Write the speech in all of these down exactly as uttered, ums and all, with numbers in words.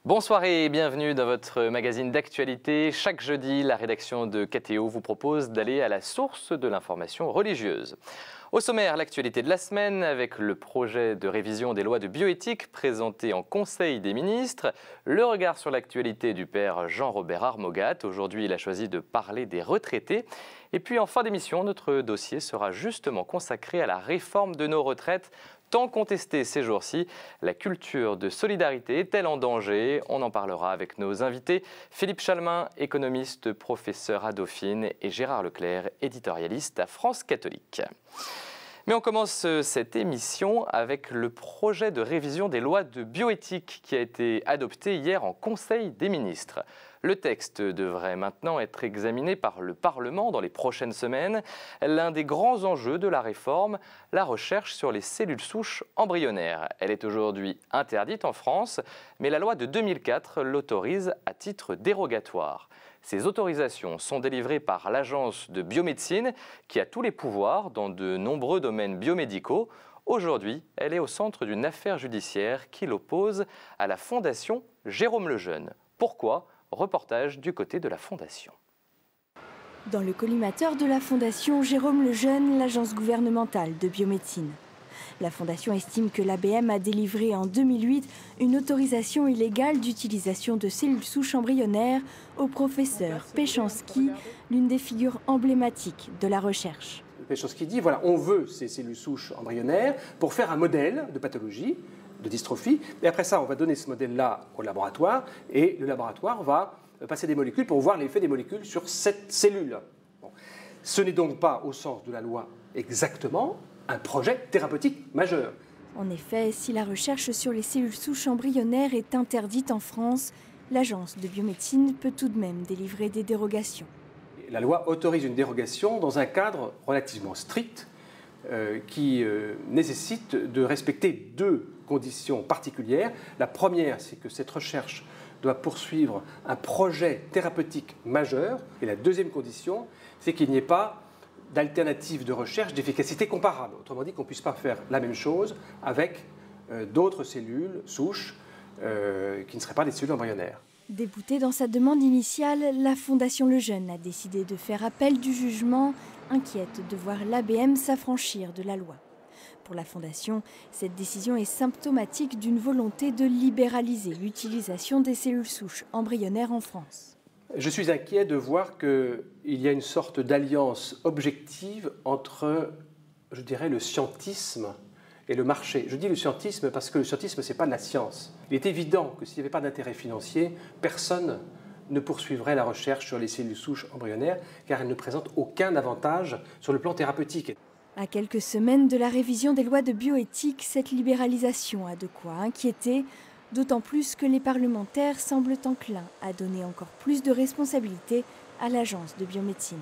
Bonsoir et bienvenue dans votre magazine d'actualité. Chaque jeudi, la rédaction de K T O vous propose d'aller à la source de l'information religieuse. Au sommaire, l'actualité de la semaine avec le projet de révision des lois de bioéthique présenté en Conseil des ministres, le regard sur l'actualité du père Jean-Robert Armogat. Aujourd'hui, il a choisi de parler des retraités. Et puis en fin d'émission, notre dossier sera justement consacré à la réforme de nos retraites. Tant contestée ces jours-ci, la culture de solidarité est-elle en danger? On en parlera avec nos invités, Philippe Chalmin, économiste, professeur à Dauphine, et Gérard Leclerc, éditorialiste à France Catholique. Mais on commence cette émission avec le projet de révision des lois de bioéthique qui a été adopté hier en Conseil des ministres. Le texte devrait maintenant être examiné par le Parlement dans les prochaines semaines. L'un des grands enjeux de la réforme, la recherche sur les cellules souches embryonnaires. Elle est aujourd'hui interdite en France, mais la loi de deux mille quatre l'autorise à titre dérogatoire. Ces autorisations sont délivrées par l'Agence de biomédecine qui a tous les pouvoirs dans de nombreux domaines biomédicaux. Aujourd'hui, elle est au centre d'une affaire judiciaire qui l'oppose à la Fondation Jérôme Lejeune. Pourquoi ? Reportage du côté de la Fondation. Dans le collimateur de la Fondation Jérôme Lejeune, l'agence gouvernementale de biomédecine. La Fondation estime que l'A B M a délivré en deux mille huit une autorisation illégale d'utilisation de cellules souches embryonnaires au professeur Péchanski, l'une des figures emblématiques de la recherche. Péchanski dit, voilà, on veut ces cellules souches embryonnaires pour faire un modèle de pathologie, de dystrophie, et après ça, on va donner ce modèle-là au laboratoire, et le laboratoire va passer des molécules pour voir l'effet des molécules sur cette cellule. Bon. Ce n'est donc pas, au sens de la loi exactement, un projet thérapeutique majeur. En effet, si la recherche sur les cellules souches embryonnaires est interdite en France, l'agence de biomédecine peut tout de même délivrer des dérogations. La loi autorise une dérogation dans un cadre relativement strict euh, qui euh, nécessite de respecter deux conditions particulières. La première, c'est que cette recherche doit poursuivre un projet thérapeutique majeur. Et la deuxième condition, c'est qu'il n'y ait pas d'alternative de recherche d'efficacité comparable. Autrement dit, qu'on ne puisse pas faire la même chose avec euh, d'autres cellules souches euh, qui ne seraient pas des cellules embryonnaires. Déboutée dans sa demande initiale, la Fondation Lejeune a décidé de faire appel du jugement, inquiète de voir l'A B M s'affranchir de la loi. Pour la Fondation, cette décision est symptomatique d'une volonté de libéraliser l'utilisation des cellules souches embryonnaires en France. Je suis inquiet de voir qu'il y a une sorte d'alliance objective entre, je dirais, le scientisme et le marché. Je dis le scientisme parce que le scientisme, ce n'est pas de la science. Il est évident que s'il n'y avait pas d'intérêt financier, personne ne poursuivrait la recherche sur les cellules souches embryonnaires car elles ne présentent aucun avantage sur le plan thérapeutique. À quelques semaines de la révision des lois de bioéthique, cette libéralisation a de quoi inquiéter, d'autant plus que les parlementaires semblent enclins à donner encore plus de responsabilités à l'agence de biomédecine.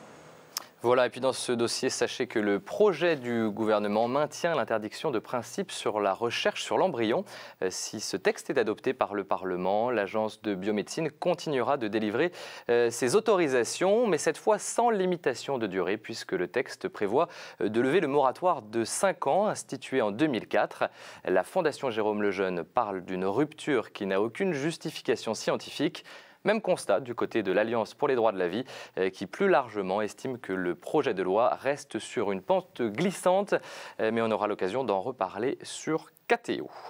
Voilà, et puis dans ce dossier, sachez que le projet du gouvernement maintient l'interdiction de principe sur la recherche sur l'embryon. Si ce texte est adopté par le Parlement, l'agence de biomédecine continuera de délivrer euh, ses autorisations, mais cette fois sans limitation de durée, puisque le texte prévoit de lever le moratoire de cinq ans institué en deux mille quatre. La Fondation Jérôme Lejeune parle d'une rupture qui n'a aucune justification scientifique. Même constat du côté de l'Alliance pour les droits de la vie qui plus largement estime que le projet de loi reste sur une pente glissante, mais on aura l'occasion d'en reparler sur K T O.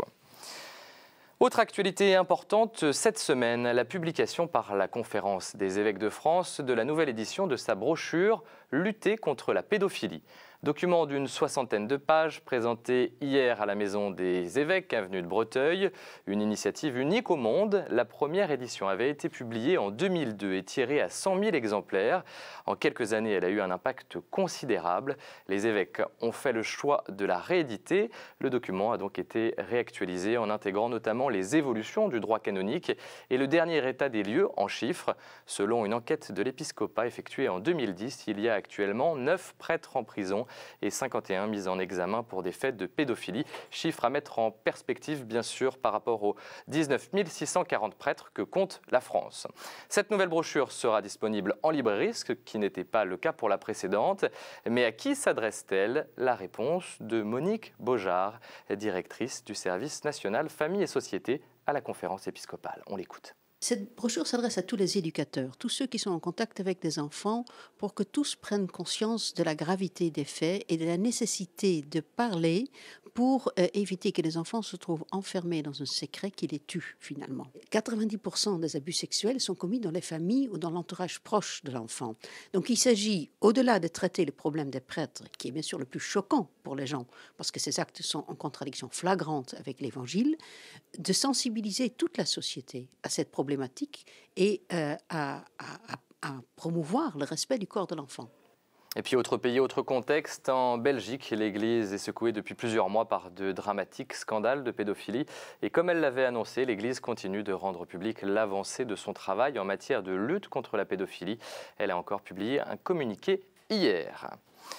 Autre actualité importante cette semaine, la publication par la Conférence des évêques de France de la nouvelle édition de sa brochure « Lutter contre la pédophilie ». Document d'une soixantaine de pages présenté hier à la Maison des évêques, avenue de Breteuil. Une initiative unique au monde. La première édition avait été publiée en deux mille deux et tirée à cent mille exemplaires. En quelques années, elle a eu un impact considérable. Les évêques ont fait le choix de la rééditer. Le document a donc été réactualisé en intégrant notamment les évolutions du droit canonique et le dernier état des lieux en chiffres. Selon une enquête de l'épiscopat effectuée en deux mille dix, il y a actuellement neuf prêtres en prison et cinquante et un mis en examen pour des faits de pédophilie. Chiffre à mettre en perspective, bien sûr, par rapport aux dix-neuf mille six cent quarante prêtres que compte la France. Cette nouvelle brochure sera disponible en librairie, ce qui n'était pas le cas pour la précédente. Mais à qui s'adresse-t-elle? La réponse de Monique Beaujard, directrice du service national Famille et Société à la conférence épiscopale. On l'écoute. Cette brochure s'adresse à tous les éducateurs, tous ceux qui sont en contact avec des enfants, pour que tous prennent conscience de la gravité des faits et de la nécessité de parler pour euh, éviter que les enfants se trouvent enfermés dans un secret qui les tue finalement. quatre-vingt-dix pour cent des abus sexuels sont commis dans les familles ou dans l'entourage proche de l'enfant. Donc il s'agit, au-delà de traiter le problème des prêtres, qui est bien sûr le plus choquant pour les gens, parce que ces actes sont en contradiction flagrante avec l'Évangile, de sensibiliser toute la société à cette problématique et euh, à, à, à promouvoir le respect du corps de l'enfant. Et puis autre pays, autre contexte, en Belgique, l'Église est secouée depuis plusieurs mois par de dramatiques scandales de pédophilie. Et comme elle l'avait annoncé, l'Église continue de rendre public l'avancée de son travail en matière de lutte contre la pédophilie. Elle a encore publié un communiqué hier.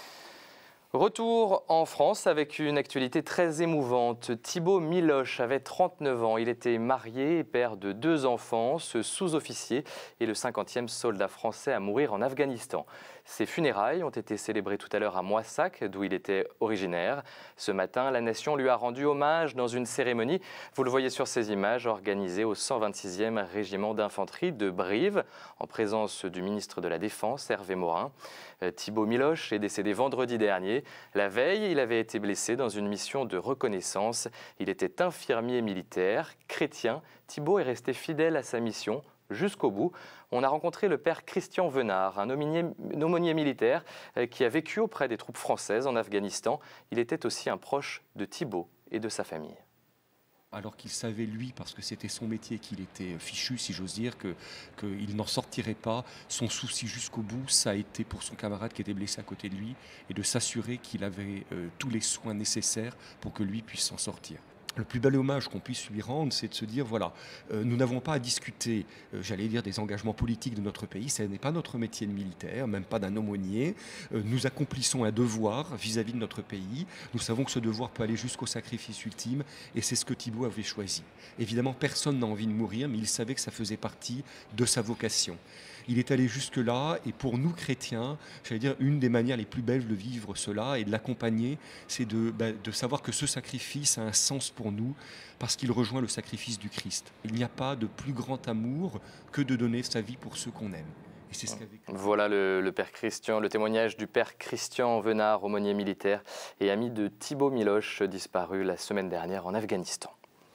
Retour en France avec une actualité très émouvante. Thibaut Miloche avait trente-neuf ans. Il était marié et père de deux enfants. Ce sous-officier est le cinquantième soldat français à mourir en Afghanistan. Ses funérailles ont été célébrées tout à l'heure à Moissac, d'où il était originaire. Ce matin, la nation lui a rendu hommage dans une cérémonie, vous le voyez sur ces images, organisée au cent vingt-sixième régiment d'infanterie de Brive, en présence du ministre de la Défense, Hervé Morin. Thibaut Miloche est décédé vendredi dernier. La veille, il avait été blessé dans une mission de reconnaissance. Il était infirmier militaire, chrétien. Thibaut est resté fidèle à sa mission jusqu'au bout. On a rencontré le père Christian Venard, un aumônier militaire qui a vécu auprès des troupes françaises en Afghanistan. Il était aussi un proche de Thibaut et de sa famille. Alors qu'il savait, lui, parce que c'était son métier, qu'il était fichu, si j'ose dire, que, qu'il n'en sortirait pas. Son souci jusqu'au bout, ça a été pour son camarade qui était blessé à côté de lui, et de s'assurer qu'il avait euh, tous les soins nécessaires pour que lui puisse s'en sortir. Le plus bel hommage qu'on puisse lui rendre, c'est de se dire, voilà, euh, nous n'avons pas à discuter, euh, j'allais dire, des engagements politiques de notre pays. Ce n'est pas notre métier de militaire, même pas d'un aumônier. Euh, nous accomplissons un devoir vis-à-vis de notre pays. Nous savons que ce devoir peut aller jusqu'au sacrifice ultime, et c'est ce que Thibaut avait choisi. Évidemment, personne n'a envie de mourir, mais il savait que ça faisait partie de sa vocation. Il est allé jusque-là, et pour nous chrétiens, j'allais dire, une des manières les plus belles de vivre cela et de l'accompagner, c'est de, ben, de savoir que ce sacrifice a un sens pour nous, parce qu'il rejoint le sacrifice du Christ. Il n'y a pas de plus grand amour que de donner sa vie pour ceux qu'on aime. Et c'est ce qu'avec... Voilà le, le père Christian, le témoignage du père Christian Venard, aumônier militaire et ami de Thibaut Miloche, disparu la semaine dernière en Afghanistan.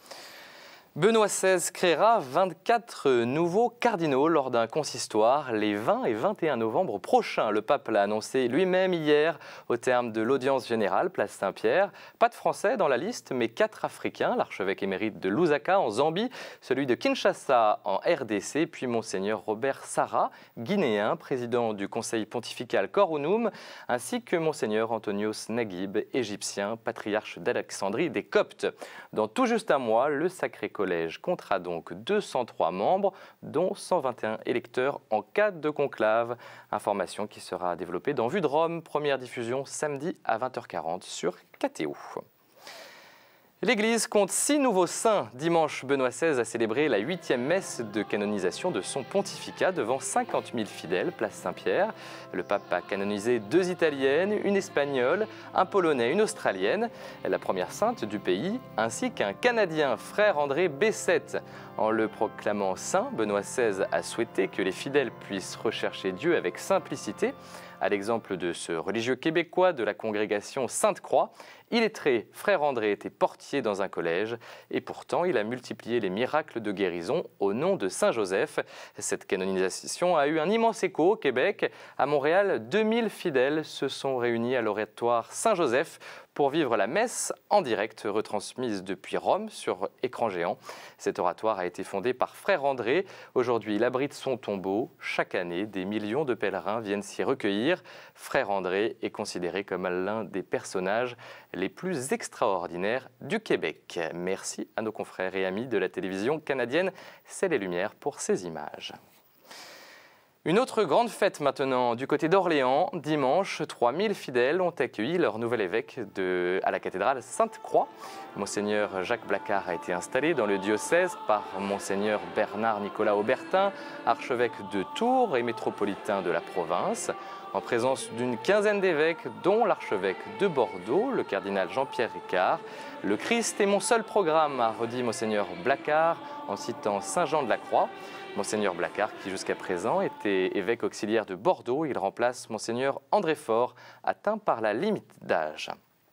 Benoît seize créera vingt-quatre nouveaux cardinaux lors d'un consistoire les vingt et vingt et un novembre prochains. Le pape l'a annoncé lui-même hier au terme de l'audience générale, place Saint-Pierre. Pas de Français dans la liste, mais quatre Africains. L'archevêque émérite de Lusaka en Zambie, celui de Kinshasa en R D C, puis Monseigneur Robert Sarah, guinéen, président du conseil pontifical Coronum, ainsi que Monseigneur Antonios Naguib, égyptien, patriarche d'Alexandrie des Coptes. Dans tout juste un mois, le Sacré-Cœur Le collège comptera donc deux cent trois membres, dont cent vingt et un électeurs en cas de conclave. Information qui sera développée dans Vue de Rome, première diffusion samedi à vingt heures quarante sur K T O. L'Église compte six nouveaux saints. Dimanche, Benoît seize a célébré la huitième messe de canonisation de son pontificat devant cinquante mille fidèles, place Saint-Pierre. Le pape a canonisé deux Italiennes, une Espagnole, un Polonais, une Australienne, la première sainte du pays, ainsi qu'un Canadien, frère André Bessette. En le proclamant saint, Benoît seize a souhaité que les fidèles puissent rechercher Dieu avec simplicité, à l'exemple de ce religieux québécois de la congrégation Sainte-Croix. Illettré, frère André était portier dans un collège et pourtant il a multiplié les miracles de guérison au nom de Saint Joseph. Cette canonisation a eu un immense écho au Québec. À Montréal, deux mille fidèles se sont réunis à l'oratoire Saint-Joseph pour vivre la messe en direct, retransmise depuis Rome sur écran géant. Cet oratoire a été fondé par frère André. Aujourd'hui, il abrite son tombeau. Chaque année, des millions de pèlerins viennent s'y recueillir. Frère André est considéré comme l'un des personnages les plus extraordinaires du Québec. Merci à nos confrères et amis de la télévision canadienne C'est les Lumières pour ces images. Une autre grande fête maintenant du côté d'Orléans. Dimanche, trois mille fidèles ont accueilli leur nouvel évêque de, à la cathédrale Sainte-Croix. Monseigneur Jacques Blacard a été installé dans le diocèse par Monseigneur Bernard Nicolas Aubertin, archevêque de Tours et métropolitain de la province, en présence d'une quinzaine d'évêques, dont l'archevêque de Bordeaux, le cardinal Jean-Pierre Ricard. Le Christ est mon seul programme, a redit Monseigneur Blacard en citant Saint Jean de la Croix. Monseigneur Blacard, qui jusqu'à présent était évêque auxiliaire de Bordeaux, il remplace Monseigneur André Faure, atteint par la limite d'âge.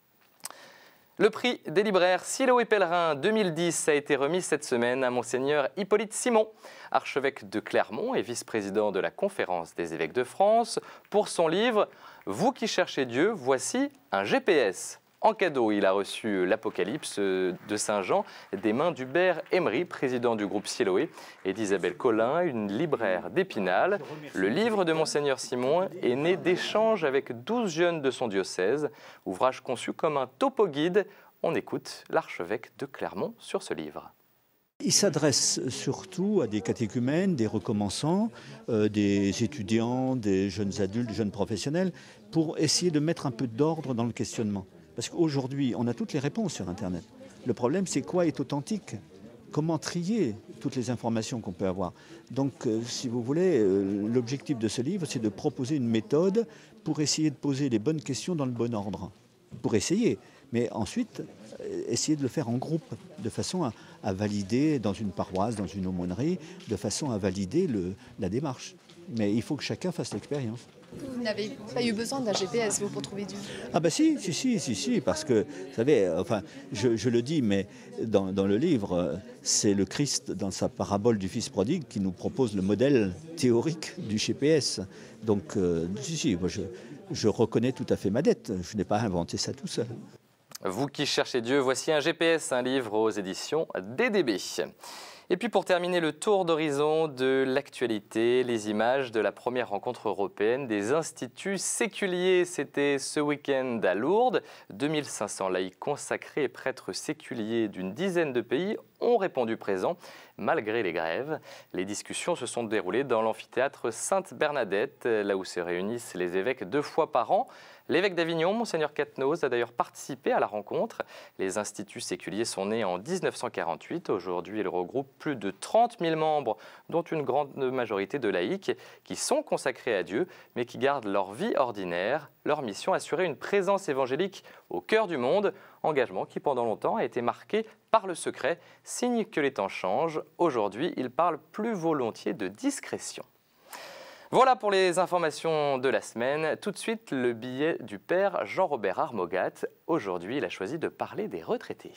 Le prix des libraires Cielo et Pèlerin deux mille dix a été remis cette semaine à Monseigneur Hippolyte Simon, archevêque de Clermont et vice-président de la Conférence des évêques de France, pour son livre « Vous qui cherchez Dieu, voici un G P S ». En cadeau, il a reçu l'Apocalypse de Saint Jean des mains d'Hubert Emery, président du groupe Siloé, et d'Isabelle Collin, une libraire d'Épinal. Le livre de Monseigneur Simon est né d'échanges avec douze jeunes de son diocèse, ouvrage conçu comme un topo-guide. On écoute l'archevêque de Clermont sur ce livre. Il s'adresse surtout à des catéchumènes, des recommençants, euh, des étudiants, des jeunes adultes, des jeunes professionnels, pour essayer de mettre un peu d'ordre dans le questionnement. Parce qu'aujourd'hui, on a toutes les réponses sur Internet. Le problème, c'est quoi est authentique? Comment trier toutes les informations qu'on peut avoir? Donc, euh, si vous voulez, euh, l'objectif de ce livre, c'est de proposer une méthode pour essayer de poser les bonnes questions dans le bon ordre. Pour essayer, mais ensuite, euh, essayer de le faire en groupe, de façon à, à valider dans une paroisse, dans une aumônerie, de façon à valider le, la démarche. Mais il faut que chacun fasse l'expérience. Vous n'avez pas eu besoin d'un G P S, vous, pour trouver Dieu? Ah ben si, si, si, si, si, parce que, vous savez, enfin, je, je le dis, mais dans, dans le livre, c'est le Christ, dans sa parabole du Fils prodigue, qui nous propose le modèle théorique du G P S. Donc, euh, si, si, moi je, je reconnais tout à fait ma dette, je n'ai pas inventé ça tout seul. Vous qui cherchez Dieu, voici un G P S, un livre aux éditions D D B. Et puis pour terminer le tour d'horizon de l'actualité, les images de la première rencontre européenne des instituts séculiers. C'était ce week-end à Lourdes. deux mille cinq cents laïcs consacrés et prêtres séculiers d'une dizaine de pays ont répondu présents malgré les grèves. Les discussions se sont déroulées dans l'amphithéâtre Sainte-Bernadette, là où se réunissent les évêques deux fois par an. L'évêque d'Avignon, Monseigneur Quatennose, a d'ailleurs participé à la rencontre. Les instituts séculiers sont nés en mille neuf cent quarante-huit. Aujourd'hui, ils regroupent plus de trente mille membres, dont une grande majorité de laïcs, qui sont consacrés à Dieu, mais qui gardent leur vie ordinaire. Leur mission, assurer une présence évangélique au cœur du monde, engagement qui pendant longtemps a été marqué par le secret, signe que les temps changent. Aujourd'hui, ils parlent plus volontiers de discrétion. Voilà pour les informations de la semaine. Tout de suite, le billet du père Jean-Robert Armogat. Aujourd'hui, il a choisi de parler des retraités.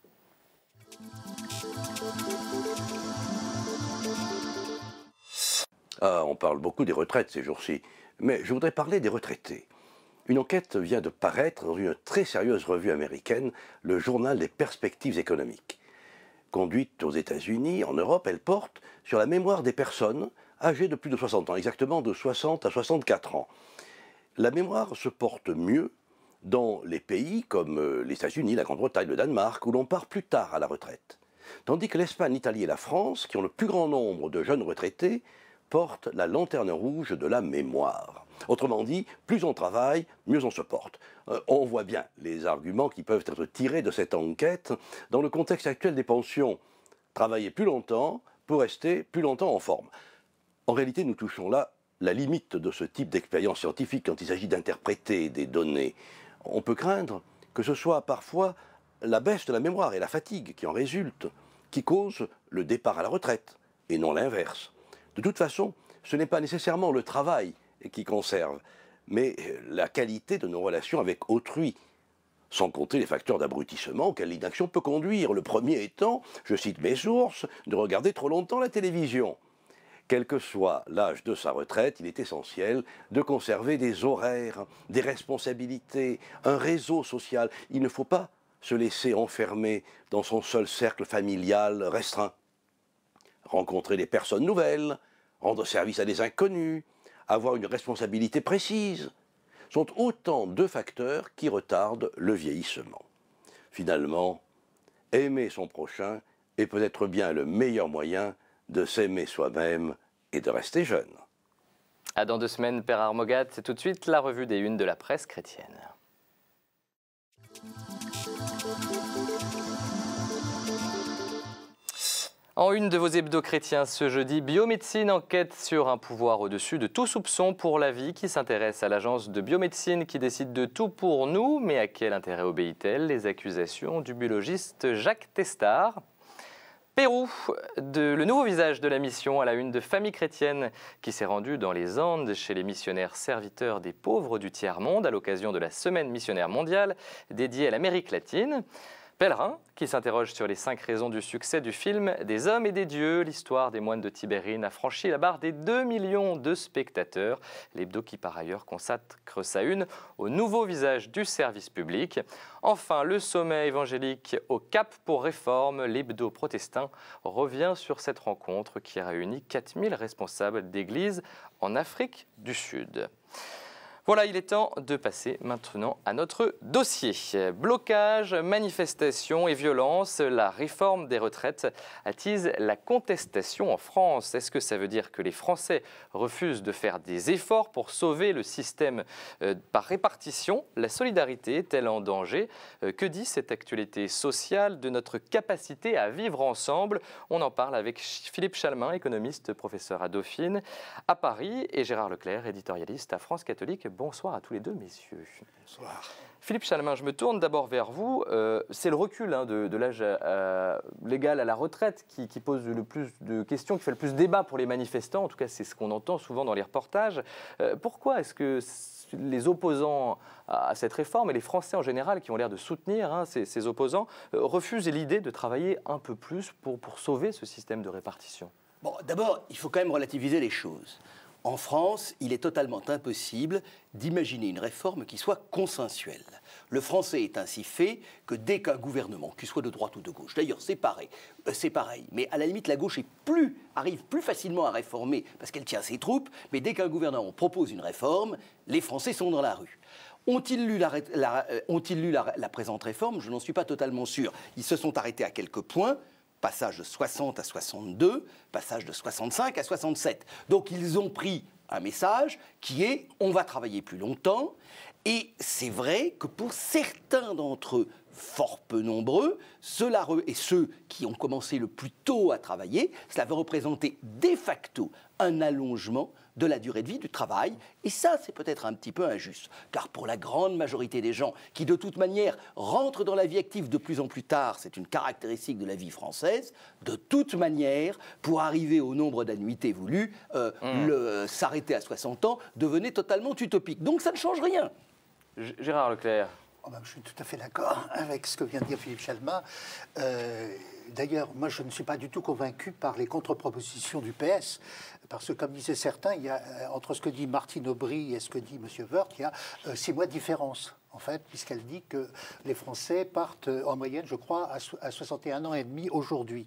Ah, on parle beaucoup des retraites ces jours-ci, mais je voudrais parler des retraités. Une enquête vient de paraître dans une très sérieuse revue américaine, le Journal des perspectives économiques. Conduite aux États-Unis, en Europe, elle porte sur la mémoire des personnes âgées de plus de soixante ans, exactement de soixante à soixante-quatre ans. La mémoire se porte mieux dans les pays comme les États-Unis, la Grande-Bretagne, le Danemark, où l'on part plus tard à la retraite. Tandis que l'Espagne, l'Italie et la France, qui ont le plus grand nombre de jeunes retraités, portent la lanterne rouge de la mémoire. Autrement dit, plus on travaille, mieux on se porte. Euh, on voit bien les arguments qui peuvent être tirés de cette enquête dans le contexte actuel des pensions. Travailler plus longtemps pour rester plus longtemps en forme. En réalité, nous touchons là la limite de ce type d'expérience scientifique quand il s'agit d'interpréter des données. On peut craindre que ce soit parfois la baisse de la mémoire et la fatigue qui en résultent, qui causent le départ à la retraite, et non l'inverse. De toute façon, ce n'est pas nécessairement le travail qui conserve, mais la qualité de nos relations avec autrui, sans compter les facteurs d'abrutissement auxquels l'inaction peut conduire. Le premier étant, je cite mes sources, de regarder trop longtemps la télévision. Quel que soit l'âge de sa retraite, il est essentiel de conserver des horaires, des responsabilités, un réseau social. Il ne faut pas se laisser enfermer dans son seul cercle familial restreint. Rencontrer des personnes nouvelles, rendre service à des inconnus, avoir une responsabilité précise, sont autant de facteurs qui retardent le vieillissement. Finalement, aimer son prochain est peut-être bien le meilleur moyen de s'aimer soi-même et de rester jeune. À dans deux semaines, Père Armogat, c'est tout de suite la revue des unes de la presse chrétienne. En une de vos hebdos chrétiens ce jeudi, Biomédecine enquête sur un pouvoir au-dessus de tout soupçon pour la vie qui s'intéresse à l'agence de biomédecine qui décide de tout pour nous. Mais à quel intérêt obéit-elle? Les accusations du biologiste Jacques Testard. Pérou, de, le nouveau visage de la mission à la une de Famille chrétienne qui s'est rendu dans les Andes chez les missionnaires serviteurs des pauvres du tiers-monde à l'occasion de la semaine missionnaire mondiale dédiée à l'Amérique latine. Pèlerin, qui s'interroge sur les cinq raisons du succès du film Des hommes et des dieux, l'histoire des moines de Tibérine a franchi la barre des deux millions de spectateurs. L'hebdo qui par ailleurs consacre sa une au nouveau visage du service public. Enfin, le sommet évangélique au Cap pour réforme, l'hebdo protestant revient sur cette rencontre qui a réuni quatre mille responsables d'églises en Afrique du Sud. Voilà, il est temps de passer maintenant à notre dossier. Blocage, manifestations et violence, la réforme des retraites attise la contestation en France. Est-ce que ça veut dire que les Français refusent de faire des efforts pour sauver le système euh, par répartition? La solidarité est-elle en danger? euh, Que dit cette actualité sociale de notre capacité à vivre ensemble? On en parle avec Philippe Chalmin, économiste, professeur à Dauphine, à Paris, et Gérard Leclerc, éditorialiste à France Catholique. Bonsoir à tous les deux, messieurs. Bonsoir. Philippe Chalmin, je me tourne d'abord vers vous. Euh, c'est le recul hein, de, de l'âge euh, légal à la retraite qui, qui pose le plus de questions, qui fait le plus débat pour les manifestants. En tout cas, c'est ce qu'on entend souvent dans les reportages. Euh, pourquoi est-ce que les opposants à cette réforme, et les Français en général qui ont l'air de soutenir hein, ces, ces opposants, euh, refusent l'idée de travailler un peu plus pour, pour sauver ce système de répartition? Bon, d'abord, il faut quand même relativiser les choses. En France, il est totalement impossible d'imaginer une réforme qui soit consensuelle. Le français est ainsi fait que dès qu'un gouvernement, qu'il soit de droite ou de gauche, d'ailleurs c'est pareil, euh, c'est pareil, mais à la limite la gauche est plus, arrive plus facilement à réformer parce qu'elle tient ses troupes, mais dès qu'un gouvernement propose une réforme, les Français sont dans la rue. Ont-ils lu, la, la, euh, ont-ils lu la, la présente réforme? Je n'en suis pas totalement sûr. Ils se sont arrêtés à quelques points. Passage de soixante à soixante-deux, passage de soixante-cinq à soixante-sept. Donc ils ont pris un message qui est « on va travailler plus longtemps ». Et c'est vrai que pour certains d'entre eux, fort peu nombreux, cela re... et ceux qui ont commencé le plus tôt à travailler, cela va représenter de facto un allongement de la durée de vie du travail. Et ça, c'est peut-être un petit peu injuste. Car pour la grande majorité des gens qui, de toute manière, rentrent dans la vie active de plus en plus tard, c'est une caractéristique de la vie française, de toute manière, pour arriver au nombre d'annuités voulues, euh, mmh. le, s'arrêter à soixante ans devenait totalement utopique. Donc ça ne change rien. G- Gérard Leclerc. Oh ben, je suis tout à fait d'accord avec ce que vient de dire Philippe Chalmin. Euh, D'ailleurs, moi, je ne suis pas du tout convaincu par les contre-propositions du P S, parce que, comme disaient certains, il y a, entre ce que dit Martine Aubry et ce que dit M. Woerth, il y a euh, six mois de différence, en fait, puisqu'elle dit que les Français partent euh, en moyenne, je crois, à, so à soixante et un ans et demi aujourd'hui.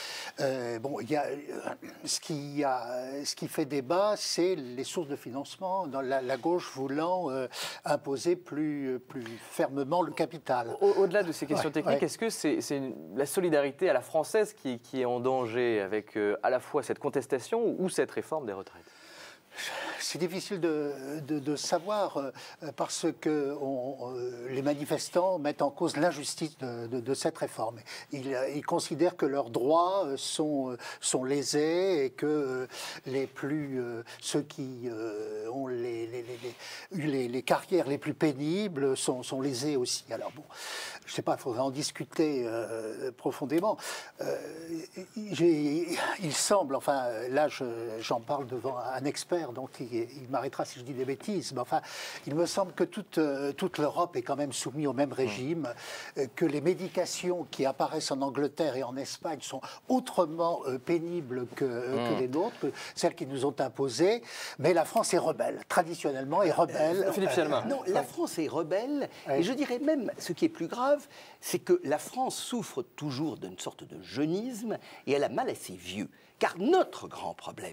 Euh, bon, il y a, euh, ce, qui a, ce qui fait débat, c'est les sources de financement, dans la, la gauche voulant euh, imposer plus, plus fermement le capital. Au-delà de ces questions ouais, techniques, ouais. est-ce que c'est la solidarité à la française qui, qui est en danger avec euh, à la fois cette contestation ou, ou cette réforme des retraites? C'est difficile de, de, de savoir euh, parce que on, euh, les manifestants mettent en cause l'injustice de, de, de cette réforme. Ils, ils considèrent que leurs droits sont, sont lésés et que euh, les plus, euh, ceux qui euh, ont les, les, les, les, les, les carrières les plus pénibles sont, sont lésés aussi. Alors bon, je ne sais pas, il faudrait en discuter euh, profondément. Euh, il semble, enfin là j'en parle devant un expert, donc il, il m'arrêtera si je dis des bêtises, mais enfin, il me semble que toute, toute l'Europe est quand même soumise au même régime, mmh. que les médications qui apparaissent en Angleterre et en Espagne sont autrement euh, pénibles que, mmh. que les nôtres, que celles qui nous ont imposées, mais la France est rebelle, traditionnellement est rebelle. Euh, Philippe Chalmin. Euh, non, la France est rebelle, ouais. Et je dirais même, ce qui est plus grave, c'est que la France souffre toujours d'une sorte de jeunisme et elle a mal à ses vieux. Car notre grand problème,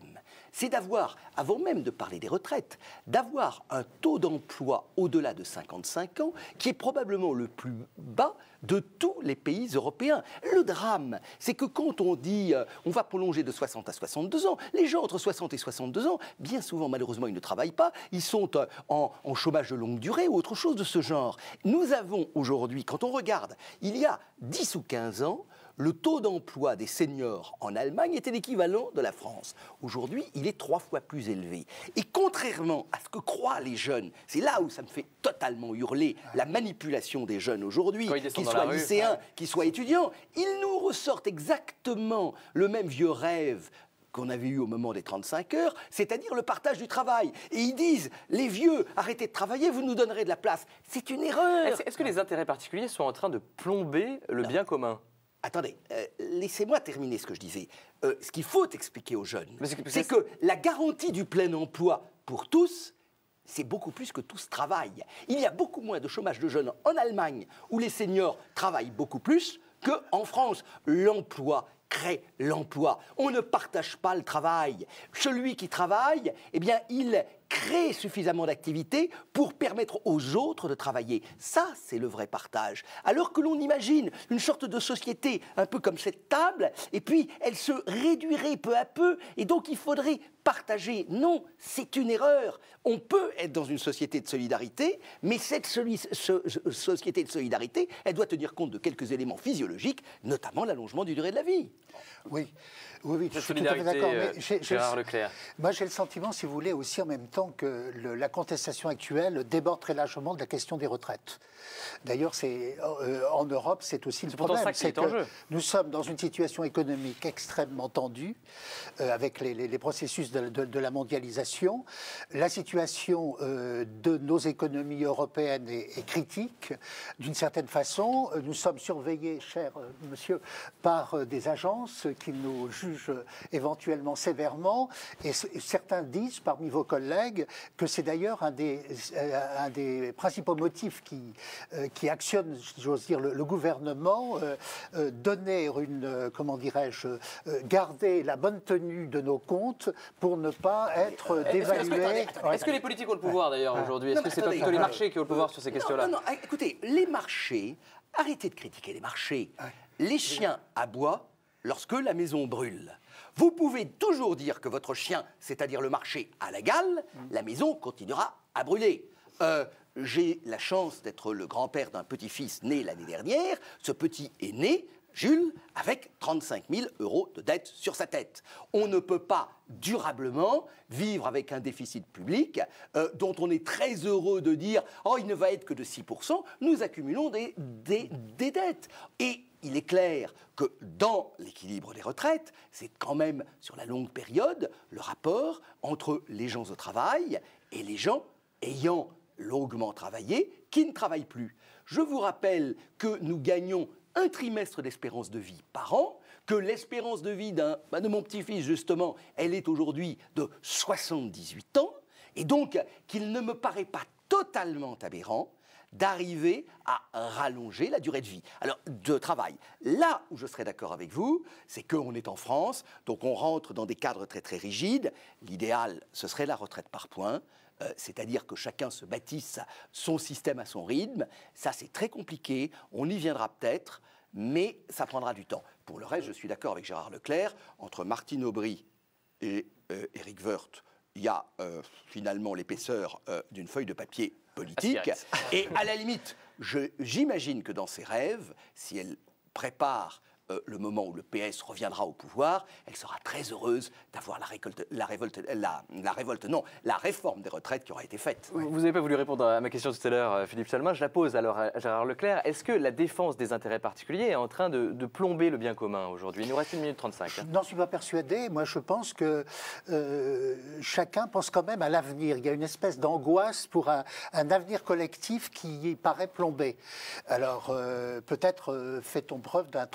c'est d'avoir, avant même de parler des retraites, d'avoir un taux d'emploi au-delà de cinquante-cinq ans qui est probablement le plus bas de tous les pays européens. Le drame, c'est que quand on dit euh, on va prolonger de soixante à soixante-deux ans, les gens entre soixante et soixante-deux ans, bien souvent, malheureusement, ils ne travaillent pas, ils sont euh, en, en chômage de longue durée ou autre chose de ce genre. Nous avons aujourd'hui, quand on regarde, il y a dix ou quinze ans, le taux d'emploi des seniors en Allemagne était l'équivalent de la France. Aujourd'hui, il est trois fois plus élevé. Et contrairement à ce que croient les jeunes, c'est là où ça me fait totalement hurler la manipulation des jeunes aujourd'hui, qu'ils soient lycéens, qu'ils soient étudiants, ils nous ressortent exactement le même vieux rêve qu'on avait eu au moment des trente-cinq heures, c'est-à-dire le partage du travail. Et ils disent, les vieux, arrêtez de travailler, vous nous donnerez de la place. C'est une erreur. Est-ce est-ce que les intérêts particuliers sont en train de plomber le non. bien commun ? Attendez, euh, laissez-moi terminer ce que je disais. Euh, ce qu'il faut expliquer aux jeunes, c'est que la garantie du plein emploi pour tous, c'est beaucoup plus que tous travaillent. Il y a beaucoup moins de chômage de jeunes en Allemagne, où les seniors travaillent beaucoup plus, qu'en France. L'emploi crée l'emploi. On ne partage pas le travail. Celui qui travaille, eh bien, il crée suffisamment d'activités pour permettre aux autres de travailler. Ça, c'est le vrai partage. Alors que l'on imagine une sorte de société un peu comme cette table, et puis elle se réduirait peu à peu, et donc il faudrait partager. Non, c'est une erreur. On peut être dans une société de solidarité, mais cette soli- so- société de solidarité, elle doit tenir compte de quelques éléments physiologiques, notamment l'allongement du durée de la vie. Oui. Oui, oui, je suis tout à fait d'accord. Euh, Gérard Leclerc. Moi, j'ai le sentiment, si vous voulez, aussi en même temps que le, la contestation actuelle déborde très largement de la question des retraites. D'ailleurs, c'est euh, en Europe, c'est aussi le problème. C'est que en jeu. Nous sommes dans une situation économique extrêmement tendue, euh, avec les, les, les processus de, de, de la mondialisation. La situation euh, de nos économies européennes est, est critique. D'une certaine façon, nous sommes surveillés, cher euh, monsieur, par euh, des agences qui nous jugent éventuellement sévèrement, et certains disent parmi vos collègues que c'est d'ailleurs un des, euh, un des principaux motifs qui, euh, qui actionne, j'ose dire, le, le gouvernement, euh, euh, donner une, euh, comment dirais-je, euh, garder la bonne tenue de nos comptes pour ne pas être dévalués. Est-ce que, est-ce que les politiques ont le pouvoir d'ailleurs aujourd'hui? Est-ce que c'est pas plutôt les marchés qui ont le pouvoir sur ces questions-là? Non, non, non, écoutez, les marchés, arrêtez de critiquer les marchés. Les chiens aboient lorsque la maison brûle. Vous pouvez toujours dire que votre chien, c'est-à-dire le marché, a la gale, la maison continuera à brûler. Euh, j'ai la chance d'être le grand-père d'un petit-fils né l'année dernière. Ce petit est né, Jules, avec trente-cinq mille euros de dette sur sa tête. On ne peut pas durablement vivre avec un déficit public euh, dont on est très heureux de dire « Oh, il ne va être que de six pour cent », nous accumulons des, des, des dettes. Et il est clair que dans l'équilibre des retraites, c'est quand même, sur la longue période, le rapport entre les gens au travail et les gens ayant longuement travaillé qui ne travaillent plus. Je vous rappelle que nous gagnons un trimestre d'espérance de vie par an, que l'espérance de vie d'un, bah de mon petit-fils, justement, elle est aujourd'hui de soixante-dix-huit ans, et donc qu'il ne me paraît pas totalement aberrant d'arriver à rallonger la durée de vie. Alors, de travail. Là où je serais d'accord avec vous, c'est qu'on est en France, donc on rentre dans des cadres très très rigides. L'idéal, ce serait la retraite par points, euh, c'est-à-dire que chacun se bâtisse son système à son rythme. Ça, c'est très compliqué, on y viendra peut-être, mais ça prendra du temps. Pour le reste, je suis d'accord avec Gérard Leclerc, entre Martine Aubry et euh, Éric Woerth, il y a euh, finalement l'épaisseur euh, d'une feuille de papier politique. Et à la limite, je, j'imagine que dans ses rêves, si elle prépare euh, le moment où le P S reviendra au pouvoir, elle sera très heureuse d'avoir la récolte, la révolte, la, la révolte, non, la réforme des retraites qui aura été faite. Vous n'avez pas voulu répondre à ma question tout à l'heure, Philippe Chalmin. Je la pose alors à Gérard Leclerc. Est-ce que la défense des intérêts particuliers est en train de, de plomber le bien commun aujourd'hui? Il nous reste une minute trente-cinq. Je n'en suis pas persuadé. Moi, je pense que euh, chacun pense quand même à l'avenir. Il y a une espèce d'angoisse pour un, un avenir collectif qui paraît plombé. Alors, euh, peut-être euh, fait-on preuve d'un trop grand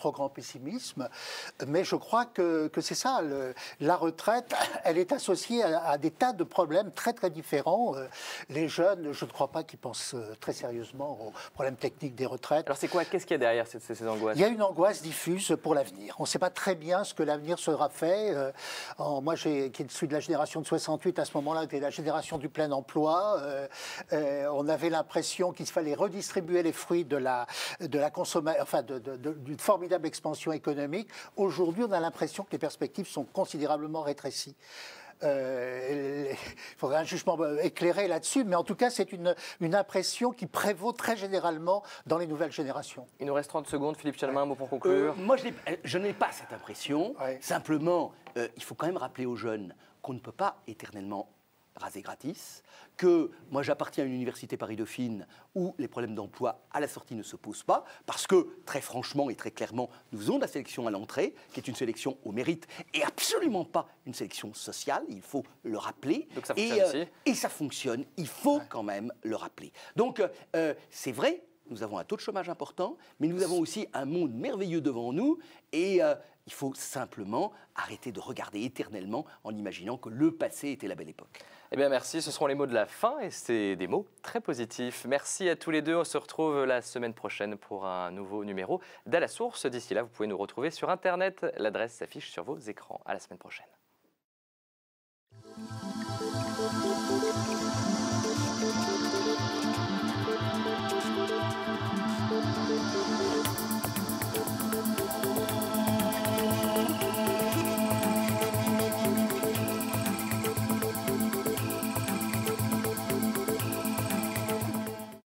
pessimisme, mais je crois que, que c'est ça. Le, la retraite, elle est associée à, à des tas de problèmes très très différents. Les jeunes, je ne crois pas qu'ils pensent très sérieusement aux problèmes techniques des retraites. Alors c'est quoi? Qu'est-ce qu'il y a derrière ces, ces angoisses? Il y a une angoisse diffuse pour l'avenir. On ne sait pas très bien ce que l'avenir sera fait. Euh, en, moi, j'ai, qui suis de la génération de soixante-huit, à ce moment-là, c'était la génération du plein emploi. Euh, euh, on avait l'impression qu'il fallait redistribuer les fruits de la, de la consommation, enfin, de, de, de, d'une formidable expansion économique. Aujourd'hui, on a l'impression que les perspectives sont considérablement rétrécies. Euh, il faudrait un jugement éclairé là-dessus, mais en tout cas, c'est une, une impression qui prévaut très généralement dans les nouvelles générations. Il nous reste trente secondes. Philippe Chalmin, un mot pour conclure. Euh, moi, je, je n'ai pas cette impression. Ouais. Simplement, euh, il faut quand même rappeler aux jeunes qu'on ne peut pas éternellement raser gratis, que moi j'appartiens à une université Paris-Dauphine où les problèmes d'emploi à la sortie ne se posent pas, parce que très franchement et très clairement, nous faisons de la sélection à l'entrée, qui est une sélection au mérite et absolument pas une sélection sociale, il faut le rappeler. Donc ça fonctionne et, aussi. euh, et ça fonctionne, il faut quand même le rappeler. Donc euh, c'est vrai, nous avons un taux de chômage important, mais nous avons aussi un monde merveilleux devant nous et euh, il faut simplement arrêter de regarder éternellement en imaginant que le passé était la belle époque. Eh bien merci, ce seront les mots de la fin et c'est des mots très positifs. Merci à tous les deux, on se retrouve la semaine prochaine pour un nouveau numéro d'À la source. D'ici là, vous pouvez nous retrouver sur Internet, l'adresse s'affiche sur vos écrans. À la semaine prochaine.